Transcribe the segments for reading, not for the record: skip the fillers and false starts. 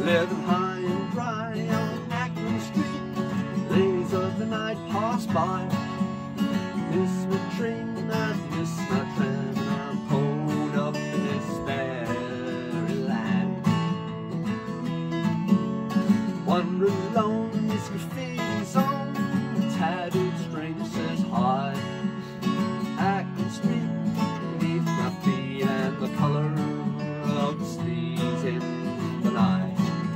Living high and dry on Acland Street, ladies of the night pass by. Miss my train, I miss my tram, and I'm holed up in this fairyland. Wander alone in this graffiti zone, a tattooed stranger says hi. Acland Street beneath my feet, and the color of the sleeves in the night.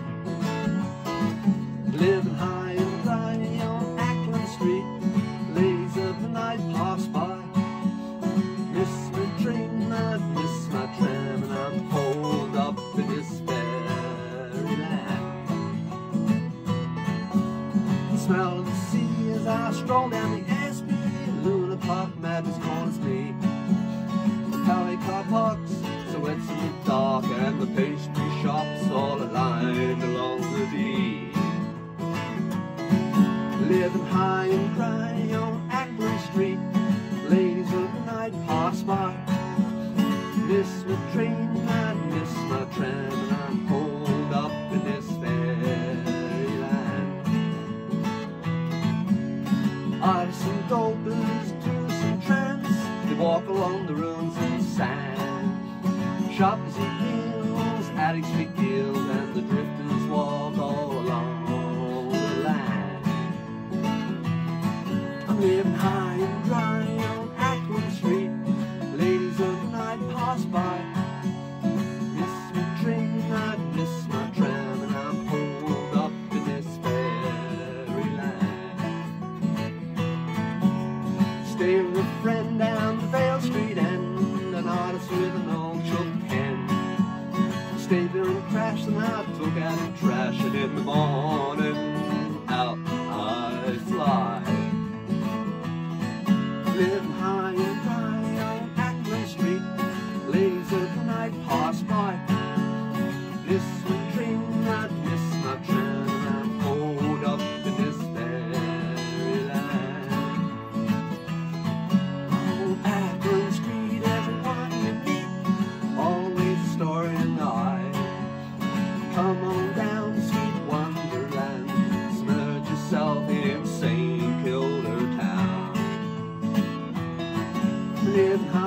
Living high and dry on Acland Street, ladies of the night pass by. Miss my train, I miss my tram, and I'm holed up in this fairyland. The smell of the sea as I stroll down the SB, Luna Park madness calls me. The Cali car parks, silhouettes in the dark, and the pastry shops all aligned along the D. Living high and dry on Acland Street, ladies of the night pass by. Miss my train, I miss my tram, and I'm holed up in this fairyland. Artists and dopers, tourists and tramps, they walk along the ruins of the sand. Shoppers eat meals, addicts make deals, and the drifters walk all along the land. I'm living high and dry on Acland Street, ladies of the night pass by. Miss my train, I miss my tram, and I'm holed up in this fairyland. Stay with a friend down the Vale Street end, an artist with an old choke pen. Stayed there and crashed, and I took out the trash, and in the morning out I fly. Living high and dry on Acland Street, ladies of the night pass by. Miss my train, I miss my tram, and I'm holed up in this fairyland. Oh, Acland Street, everyone you meet, always a story in the eye. Come on down, sweet wonderland, submerge yourself in St. Kilda town. Living high